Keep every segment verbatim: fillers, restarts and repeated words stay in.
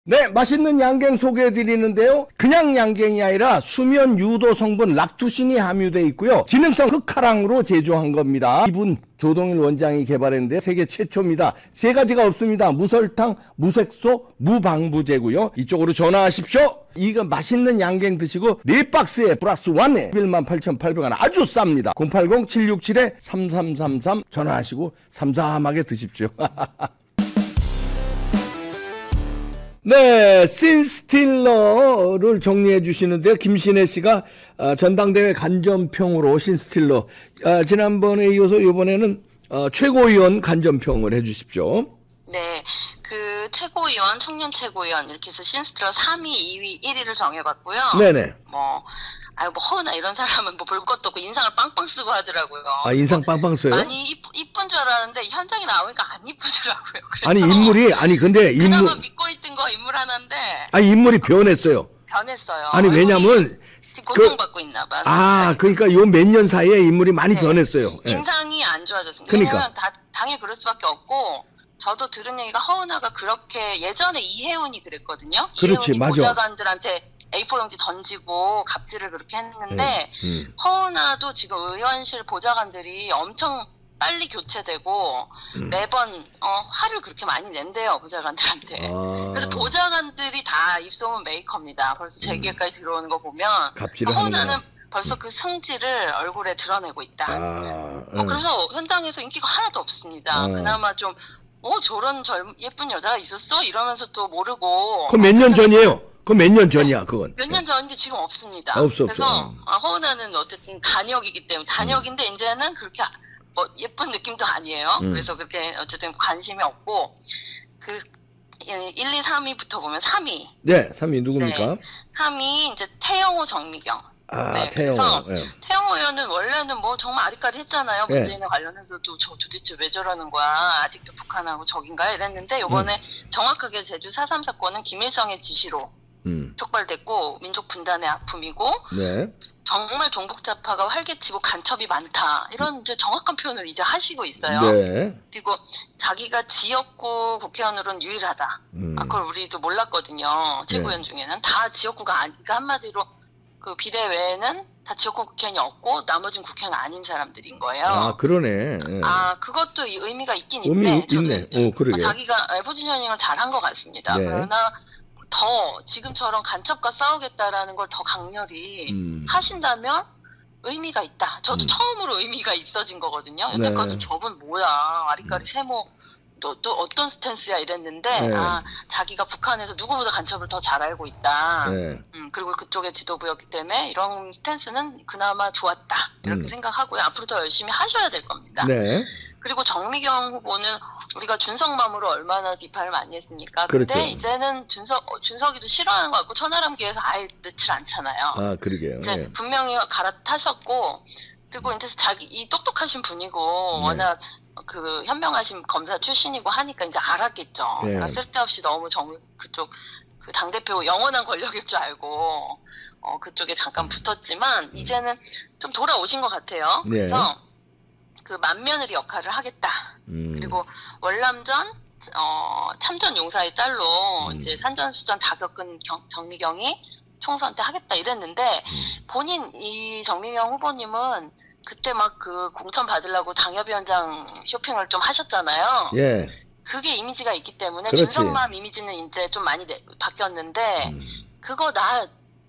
네, 맛있는 양갱 소개해드리는데요. 그냥 양갱이 아니라 수면 유도 성분 락투신이 함유되어 있고요. 기능성 흑화랑으로 제조한 겁니다. 이분 조동일 원장이 개발했는데 세계 최초입니다. 세 가지가 없습니다. 무설탕, 무색소, 무방부제고요. 이쪽으로 전화하십시오. 이거 맛있는 양갱 드시고 네 박스에 플러스 원에 일만 팔천팔백 원 아주 쌉니다. 공팔공 칠육칠 삼삼삼삼 전화하시고 삼삼하게 드십시오. 네, 신스틸러를 정리해 주시는데요. 김신혜 씨가 어, 전당대회 간전평으로 신스틸러 어, 지난번에 이어서 이번에는 어, 최고위원 간전평을 해 주십시오. 네, 그 최고위원, 청년 최고위원 이렇게 해서 신스틸러 삼 위, 이 위, 일 위를 정해봤고요. 네네. 뭐 아유 뭐 허나 이런 사람은 뭐 볼 것도 없고 인상을 빵빵 쓰고 하더라고요. 아, 인상 빵빵 써요? 많이 이쁘, 이쁜 줄 알았는데 현장에 나오니까 안 이쁘더라고요. 아니 인물이 아니 근데 인물 그나마 믿고 있던 거 인물 하나인데 아니 인물이 변했어요. 변했어요. 아니 왜냐면 고통받고 그, 있나 봐. 아 그러니까 요 몇 년 사이에 인물이 많이 네, 변했어요. 인상이 네. 안 좋아졌습니다. 그러니까. 왜냐면 다, 당연히 그럴 수밖에 없고 저도 들은 얘기가 허은하가 그렇게 예전에 이혜훈이 그랬거든요. 그렇지, 이혜훈이 맞아. 보좌관들한테 에이포 용지 던지고 갑질을 그렇게 했는데 네, 음. 허은하도 지금 의원실 보좌관들이 엄청 빨리 교체되고 음. 매번 어, 화를 그렇게 많이 낸대요 보좌관들한테. 아. 그래서 보좌관들이 다 입소문 메이커입니다. 벌써 재계까지 음. 들어오는 거 보면 허은하는 벌써 그 성질을 얼굴에 드러내고 있다. 아, 어, 음. 그래서 현장에서 인기가 하나도 없습니다. 아. 그나마 좀 어 저런 젊 예쁜 여자가 있었어? 이러면서 또 모르고. 그건 몇 년 전이에요? 그건 몇 년 전이야 그건? 몇 년 전인데 지금 없습니다. 아, 없어, 그래서 없어. 아, 허은하는 어쨌든 단역이기 때문에 단역인데 음. 이제는 그렇게 뭐 예쁜 느낌도 아니에요. 음. 그래서 그렇게 어쨌든 관심이 없고 그 일, 이, 삼 위부터 보면 삼 위. 네, 삼 위 누굽니까? 네, 삼 위 이제 태영호, 정미경. 아, 네, 태영호. 그래서 네. 태영호 의원은 원래는 뭐 정말 아리까리했잖아요. 네. 문재인에 관련해서도 저 도대체 왜 저러는 거야. 아직도 북한하고 적인가 이랬는데 이번에 음. 정확하게 제주 사 삼 사건은 김일성의 지시로 음. 촉발됐고 민족 분단의 아픔이고 네. 정말 종북자파가 활개치고 간첩이 많다. 이런 이제 정확한 표현을 이제 하시고 있어요. 네. 그리고 자기가 지역구 국회의원으로는 유일하다. 음. 아, 그걸 우리도 몰랐거든요. 최고위원 네. 중에는 다 지역구가 아니, 그러니까 한마디로 그 비례 외에는 다 지역구 국회의원이 없고 나머지는 국회의원 아닌 사람들인 거예요. 아 그러네. 네. 아 그것도 의미가 있긴 의미 있네. 있네. 오, 그러게. 자기가 포지셔닝을 잘한 것 같습니다. 네. 그러나 더 지금처럼 간첩과 싸우겠다라는 걸 더 강렬히 음. 하신다면 의미가 있다. 저도 음. 처음으로 의미가 있어진 거거든요. 여태까지 네. 저분 뭐야 아리까리 세모 또, 또 어떤 스탠스야 이랬는데 네. 아 자기가 북한에서 누구보다 간첩을 더 잘 알고 있다. 네. 음, 그리고 그쪽의 지도부였기 때문에 이런 스탠스는 그나마 좋았다 이렇게 음. 생각하고요. 앞으로 더 열심히 하셔야 될 겁니다. 네. 그리고 정미경 후보는 우리가 준석맘으로 얼마나 비판을 많이 했습니까? 그렇죠. 근데 이제는 준석 준석이도 싫어하는 것 같고 천하람기에서 아예 넣질 않잖아요. 아 그러게요. 이제 네. 분명히 갈아타셨고 그리고 이제 자기 이 똑똑하신 분이고 네. 워낙 그 현명하신 검사 출신이고 하니까 이제 알았겠죠. 네. 쓸데없이 너무 정 그쪽 그 당대표 영원한 권력일 줄 알고 어 그쪽에 잠깐 붙었지만 음. 이제는 좀 돌아오신 것 같아요. 네. 그래서 그 맏며느리 역할을 하겠다. 음. 그리고 월남전 어 참전 용사의 딸로 음. 이제 산전수전 다 겪은 경, 정미경이 총선 때 하겠다 이랬는데 음. 본인 이 정미경 후보님은 그때 막 그 공천 받으려고 당협위원장 쇼핑을 좀 하셨잖아요. 예. 그게 이미지가 있기 때문에 그렇지. 준석맘 이미지는 이제 좀 많이 내, 바뀌었는데 음. 그거 나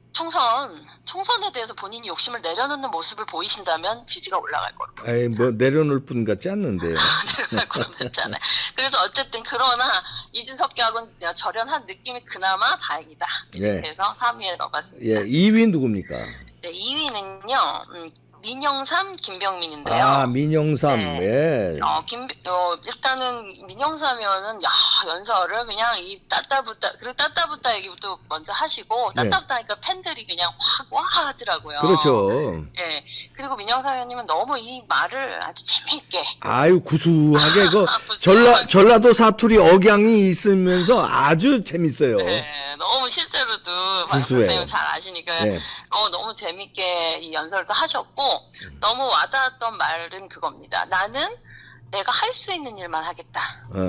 총선 총선에 대해서 본인이 욕심을 내려놓는 모습을 보이신다면 지지가 올라갈 거로 보입니다. 에이 뭐 내려놓을 분 같지 않는데요. 내려놓을 것 같지 않아요. 그래서 어쨌든 그러나 이준석하고는 절연한 느낌이 그나마 다행이다. 이렇게 예. 해서 삼 위에 넣어봤습니다. 예, 이 위 누굽니까? 네, 이 위는요. 음, 민영삼, 김병민인데요. 아, 민영삼. 네. 네. 어, 김, 어, 일단은 민영삼이면은 야 연설을 그냥 이 따따붙다 그리고 따따붙다 얘기부터 먼저 하시고 따따붙다니까 네. 팬들이 그냥 확 와 하더라고요. 그렇죠. 예. 네. 그리고 민영삼 의원님은 너무 이 말을 아주 재미있게. 아유 구수하게 그 전라 전라도 사투리 억양이 있으면서 아주 재밌어요. 네. 너무 실제로도 선생님 잘 아시니까 네. 어 너무 재밌게 이 연설도 하셨고. 음. 너무 와닿았던 말은 그겁니다. 나는 내가 할 수 있는 일만 하겠다. 어.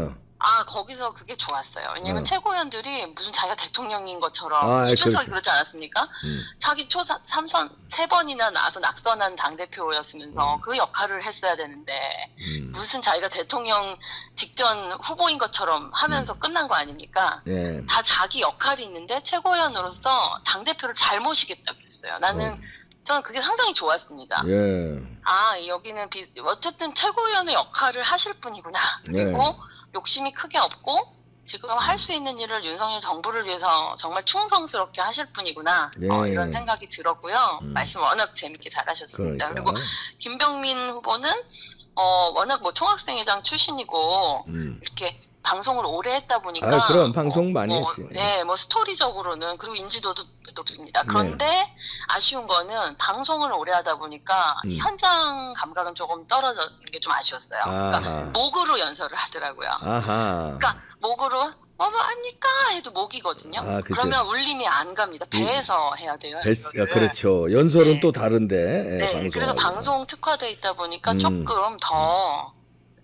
아, 거기서 그게 좋았어요. 왜냐면 어. 최고위원들이 무슨 자기가 대통령인 것처럼 아, 이준석이 그렇죠. 그러지 않았습니까? 음. 자기 초 삼 선 세 번이나 나와서 낙선한 당대표였으면서 음. 그 역할을 했어야 되는데 음. 무슨 자기가 대통령 직전 후보인 것처럼 하면서 음. 끝난 거 아닙니까? 예. 다 자기 역할이 있는데 최고위원으로서 당대표를 잘 모시겠다고 했어요. 나는 어. 저는 그게 상당히 좋았습니다. 예. 아, 여기는 비, 어쨌든 최고위원의 역할을 하실 분이구나. 그리고 네. 욕심이 크게 없고 지금 할 수 있는 일을 윤석열 정부를 위해서 정말 충성스럽게 하실 분이구나. 네. 어, 이런 생각이 들었고요. 음. 말씀 워낙 재밌게 잘하셨습니다. 그러니까. 그리고 김병민 후보는 어, 워낙 뭐 총학생회장 출신이고 음. 이렇게 방송을 오래 했다 보니까 아, 그럼 방송 많이 뭐, 했지. 네, 뭐 스토리적으로는 그리고 인지도도 높습니다. 그런데 네. 아쉬운 거는 방송을 오래 하다 보니까 음. 이 현장 감각은 조금 떨어진 게 좀 아쉬웠어요. 아하. 그러니까 목으로 연설을 하더라고요. 아하. 그러니까 목으로 어머 합니까 해도 목이거든요. 아, 그죠. 그러면 울림이 안 갑니다. 배에서 해야 돼요. 배, 연설을. 아, 그렇죠. 연설은 네. 또 다른데. 예, 네, 방송하고. 그래서 방송 특화돼 있다 보니까 음. 조금 더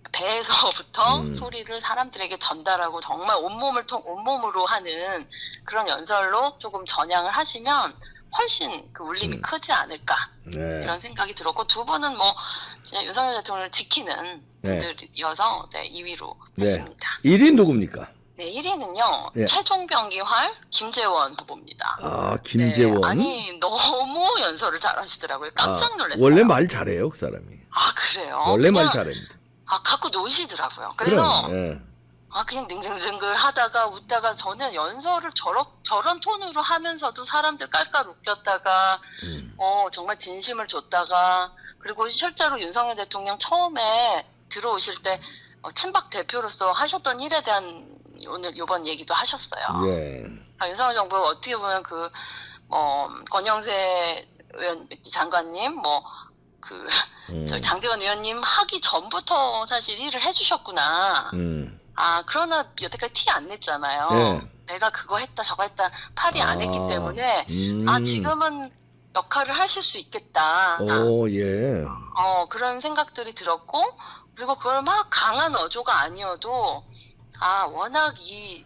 배에서부터 음. 소리를 사람들에게 전달하고 정말 온몸을 통 온몸으로 하는 그런 연설로 조금 전향을 하시면 훨씬 그 울림이 음. 크지 않을까 네. 이런 생각이 들었고 두 분은 뭐 진짜 윤석열 대통령을 지키는 네. 분들이어서 네, 이 위로 네. 했습니다. 일 위 누굽니까? 네, 일 위는요 예. 최종병기활 김재원 후보입니다. 아, 김재원. 네, 아니 너무 연설을 잘하시더라고요. 깜짝 놀랐어요. 아, 원래 말 잘해요, 그 사람이. 아 그래요? 원래 말 그냥 잘합니다. 아 갖고 노시더라고요. 그래서 그럼. 예. 아 그냥 능글능글 하다가 웃다가 저는 연설을 저런 저런 톤으로 하면서도 사람들 깔깔 웃겼다가 음. 어 정말 진심을 줬다가 그리고 실제로 윤석열 대통령 처음에 들어오실 때 어, 친박 대표로서 하셨던 일에 대한 오늘 이번 얘기도 하셨어요. 예. 그러니까 윤석열 정부가 어떻게 보면 그 뭐 권영세 의원 장관님 뭐 그 음. 장제원 의원님 하기 전부터 사실 일을 해주셨구나. 음. 아 그러나 여태까지 티 안 냈잖아요. 네. 내가 그거 했다 저거 했다 팔이 안 했기 아, 때문에 음. 아 지금은 역할을 하실 수 있겠다. 오, 예. 어 그런 생각들이 들었고 그리고 그걸 막 강한 어조가 아니어도 아 워낙 이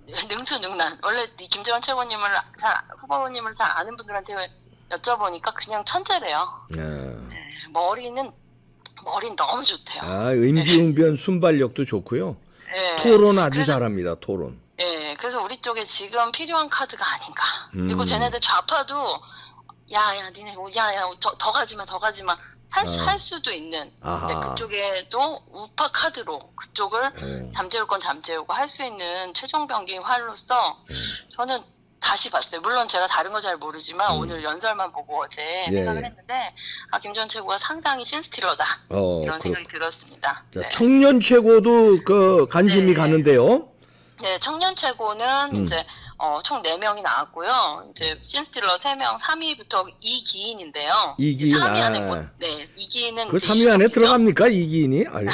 능수능란 원래 이 김재원 최고님을 잘 후보님을 잘 아는 분들한테 여쭤보니까 그냥 천재래요. 예. 네, 머리는 머리는 너무 좋대요. 아, 임기응변 순발력도 좋고요. 네. 토론 아주 그래서- 잘합니다, 토론. 예, 그래서 우리 쪽에 지금 필요한 카드가 아닌가. 그리고 음. 쟤네들 좌파도 야야 니네 야야 더, 더 가지마 더 가지마 할, 수, 아. 할 수도 있는. 근데 아하. 그쪽에도 우파 카드로 그쪽을 어. 잠재울 건 잠재우고 할 수 있는 최종병기 활로서 음. 저는 다시 봤어요. 물론 제가 다른 거 잘 모르지만 음. 오늘 연설만 보고 어제 예, 생각을 예. 했는데 아 김전 최고가 상당히 신스틸러다 어, 이런 그, 생각이 들었습니다. 자, 네. 청년 최고도 그 관심이 네. 가는데요. 네, 청년 최고는 음. 이제 어, 총 네 명이 나왔고요. 이제 신스틸러 세 명, 삼 위부터 이기인인데요. 이기인, 삼 위 안에 아. 뭐, 네, 이기인은 그 이제 삼 위 안에 이준석이죠. 들어갑니까, 이기인이? 아유.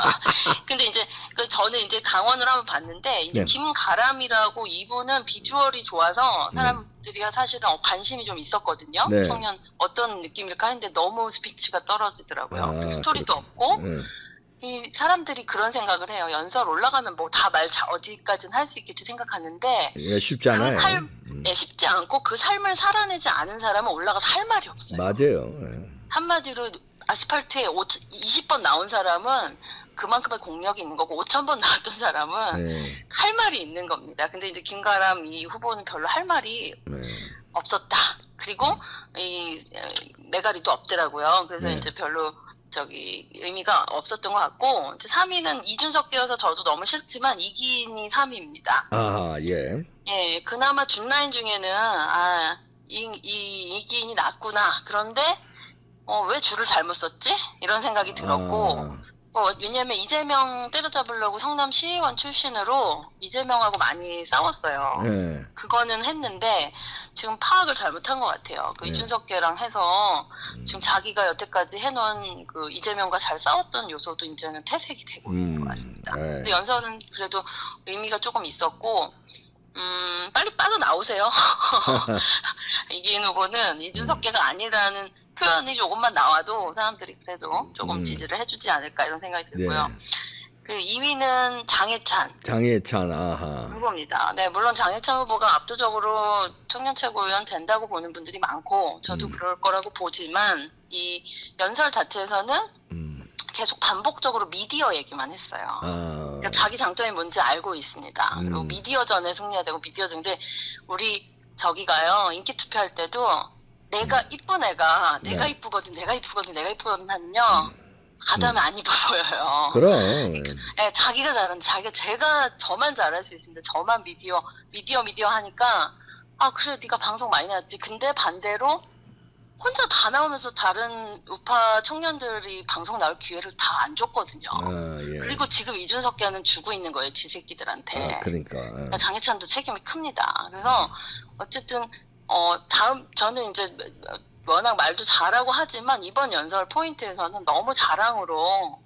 근데 이제 그 저는 이제 강원을 한번 봤는데 이제 네. 김가람이라고 이분은 비주얼이 좋아서 사람들이 사실은 어, 관심이 좀 있었거든요. 네. 청년 어떤 느낌일까 했는데 너무 스피치가 떨어지더라고요. 아, 그리고 스토리도 그렇- 없고 네. 이 사람들이 그런 생각을 해요. 연설 올라가면 뭐 다 말 어디까지는 할 수 있겠지 생각하는데 예, 쉽지 않아요. 그 삶, 음. 예, 쉽지 않고 그 삶을 살아내지 않은 사람은 올라가서 할 말이 없어요. 맞아요. 예. 한마디로 아스팔트에 이십 번 나온 사람은 그만큼의 공력이 있는 거고 오천 번 나왔던 사람은 네. 할 말이 있는 겁니다. 근데 이제 김가람 이 후보는 별로 할 말이 네. 없었다. 그리고 이 에, 메가리도 없더라고요. 그래서 네. 이제 별로 저기 의미가 없었던 것 같고 이제 삼 위는 이준석계여서 저도 너무 싫지만 이기인이 삼 위입니다. 아, 예. 예, 그나마 준라인 중에는 아, 이, 이 이기인이 낫구나. 그런데 어, 왜 줄을 잘못 썼지? 이런 생각이 들었고 아, 어, 왜냐면 이재명 때려잡으려고 성남 시의원 출신으로 이재명하고 많이 싸웠어요. 예. 그거는 했는데 지금 파악을 잘못한 것 같아요. 그 네. 이준석계랑 해서 음. 지금 자기가 여태까지 해놓은 그 이재명과 잘 싸웠던 요소도 이제는 퇴색이 되고 있는 것 같습니다. 음, 네. 근데 연설은 그래도 의미가 조금 있었고 음, 빨리 빠져나오세요. 이기인 후보는 이준석계가 아니라는 표현이 조금만 나와도 사람들이 그래도 조금 음. 지지를 해주지 않을까 이런 생각이 들고요. 네. 그 이 위는 장해찬. 장해찬, 아하. 후보입니다. 네, 물론 장해찬 후보가 압도적으로 청년 최고위원 된다고 보는 분들이 많고 저도 음. 그럴 거라고 보지만 이 연설 자체에서는 음. 계속 반복적으로 미디어 얘기만 했어요. 아. 그러니까 자기 장점이 뭔지 알고 있습니다. 음. 그리고 미디어전에 승리해야 되고 미디어전인데 우리 저기가요 인기 투표할 때도 내가 이쁜 애가 네. 내가 이쁘거든 내가 이쁘거든 내가 이쁘거든 하면요 음. 가다면 안 이뻐 보여요. 그럼. 그러니까, 네, 자기가 잘하는데 자기가 제가 저만 잘할 수 있습니다. 저만 미디어 미디어 미디어 하니까 아 그래 네가 방송 많이 나왔지. 근데 반대로 혼자 다 나오면서 다른 우파 청년들이 방송 나올 기회를 다 안 줬거든요. 아, 예. 그리고 지금 이준석계는 주고 있는 거예요. 지 새끼들한테. 아, 그러니까. 그러니까 장해찬도 책임이 큽니다. 그래서 어쨌든 어 다음 저는 이제 워낙 말도 잘하고 하지만 이번 연설 포인트에서는 너무 자랑으로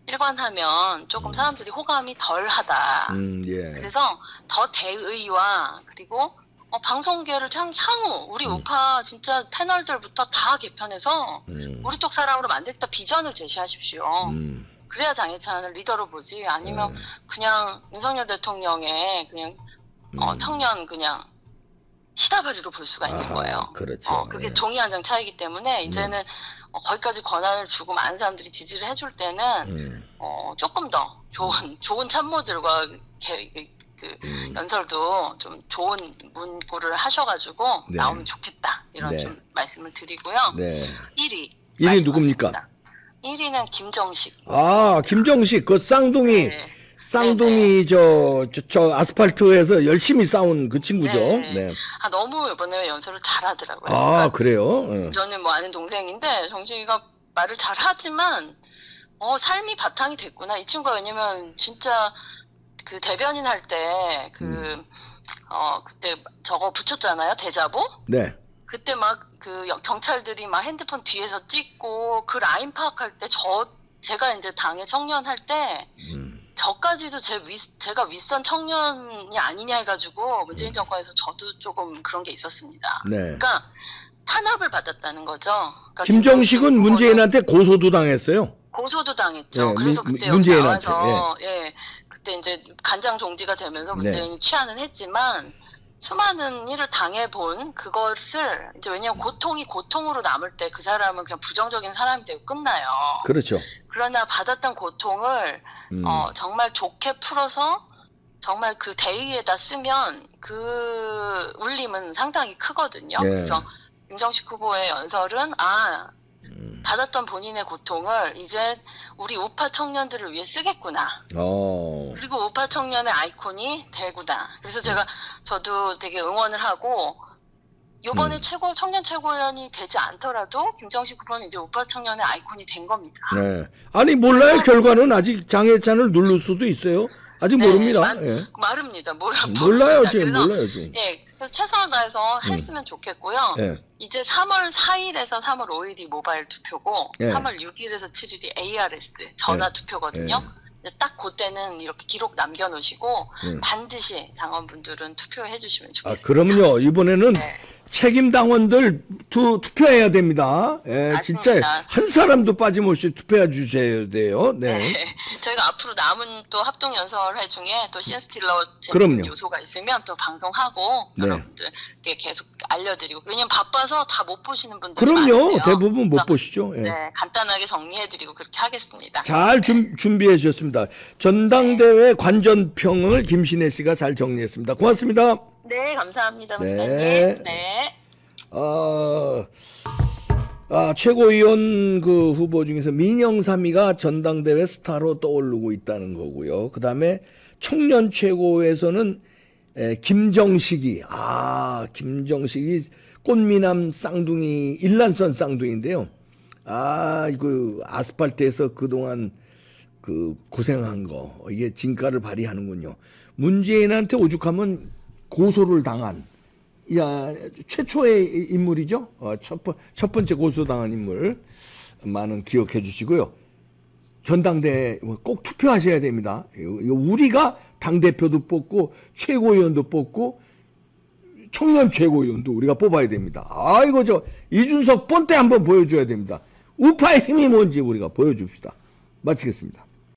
일관하면 조금 사람들이 호감이 덜하다. 음, 예. 그래서 더 대의와 그리고 어, 방송계를 향, 향후 우리 음. 우파 진짜 패널들부터 다 개편해서 음. 우리 쪽 사람으로 만들겠다 비전을 제시하십시오. 음. 그래야 장해찬을 리더로 보지 아니면 음. 그냥 윤석열 대통령의 그냥 어, 음. 청년 그냥 시다바리로 볼 수가 있는 아하, 거예요. 그렇죠. 어, 그게 예. 종이 한 장 차이기 때문에 이제는 음. 어, 거기까지 권한을 주고 많은 사람들이 지지를 해줄 때는 음. 어, 조금 더 좋은 좋은 참모들과 개, 그 음. 연설도 좀 좋은 문구를 하셔가지고 네. 나오면 좋겠다 이런 네. 좀 말씀을 드리고요. 네. 일 위. 일 위 누굽니까? 일 위는 김정식. 아 김정식 그 쌍둥이. 네. 쌍둥이 저, 저, 저 아스팔트에서 열심히 싸운 그 친구죠. 네. 네. 아 너무 이번에 연설을 잘하더라고요. 아 그러니까 그래요? 네. 저는 뭐 아는 동생인데 정식이가 말을 잘하지만 어 삶이 바탕이 됐구나 이 친구가. 왜냐면 진짜 그 대변인 할 때 그 음. 어 그때 저거 붙였잖아요 대자보. 네. 그때 막 그 경찰들이 막 핸드폰 뒤에서 찍고 그 라인 파악할 때 저 제가 이제 당의 청년 할 때. 음. 저까지도 제 윗, 제가 윗선 청년이 아니냐 해가지고 문재인 정권에서 저도 조금 그런 게 있었습니다. 네. 그러니까 탄압을 받았다는 거죠. 그러니까 김정식은 문재인한테 고소도 당했어요. 고소도 당했죠. 네, 그래서 미, 그때 문재인한테. 나와서 예. 예, 그때 이제 간장 종지가 되면서 문재인이 네. 취하는 했지만 수많은 일을 당해본 그것을 이제 왜냐하면 고통이 고통으로 남을 때 그 사람은 그냥 부정적인 사람이 되고 끝나요. 그렇죠. 그러나 받았던 고통을 음. 어, 정말 좋게 풀어서 정말 그 대의에다 쓰면 그 울림은 상당히 크거든요. 예. 그래서 김정식 후보의 연설은 아 음. 받았던 본인의 고통을 이제 우리 우파 청년들을 위해 쓰겠구나. 오. 그리고 우파 청년의 아이콘이 되구나. 그래서 제가 저도 되게 응원을 하고 이번에 음. 최고 청년 최고위원이 되지 않더라도 김정식 후보는 이제 우파 청년의 아이콘이 된 겁니다. 네. 아니 몰라요. 결과는 아직 장해찬을 누를 수도 있어요. 아직 네, 모릅니다. 마, 예. 마릅니다. 몰라, 몰라요 모릅니다. 지금 그래서, 몰라요 지금. 예, 그래서 최선을 다해서 음. 했으면 좋겠고요. 예. 이제 삼월 사일에서 삼월 오일이 모바일 투표고 예. 삼월 육일에서 칠일이 에이아르에스 전화 예. 투표거든요. 예. 딱 그때는 이렇게 기록 남겨놓으시고 예. 반드시 당원분들은 투표해 주시면 좋겠습니다. 아, 그러면요 이번에는 네. 책임 당원들 투, 투표해야 됩니다. 예, 진짜 한 사람도 빠짐없이 투표해 주셔야 돼요. 네. 네. 저희가 앞으로 남은 또 합동 연설회 중에 또 신스틸러 재밌는 요소가 있으면 또 방송하고 네. 여러분들께 계속 알려드리고 왜냐면 바빠서 다 못 보시는 분들이 그럼요. 많으세요. 대부분 못 보시죠. 예. 네, 간단하게 정리해드리고 그렇게 하겠습니다. 잘 준, 준비해 주셨습니다. 전당대회 네. 관전평을 김신혜 씨가 잘 정리했습니다. 고맙습니다. 네, 감사합니다. 네. 네. 아, 아, 최고위원 그 후보 중에서 민영삼이가 전당대회 스타로 떠오르고 있다는 거고요. 그 다음에 청년 최고에서는 에, 김정식이, 아, 김정식이 꽃미남 쌍둥이, 일란선 쌍둥이인데요. 아, 그 아스팔트에서 그동안 그 고생한 거, 이게 진가를 발휘하는군요. 문재인한테 오죽하면 고소를 당한 야 최초의 인물이죠. 어, 첫, 번, 첫 번째 고소당한 인물 많은 기억해 주시고요. 전당대회 꼭 투표하셔야 됩니다. 우리가 당대표도 뽑고 최고위원도 뽑고 청년 최고위원도 우리가 뽑아야 됩니다. 아이고 저 이준석 본때 한번 보여줘야 됩니다. 우파의 힘이 뭔지 우리가 보여줍시다. 마치겠습니다.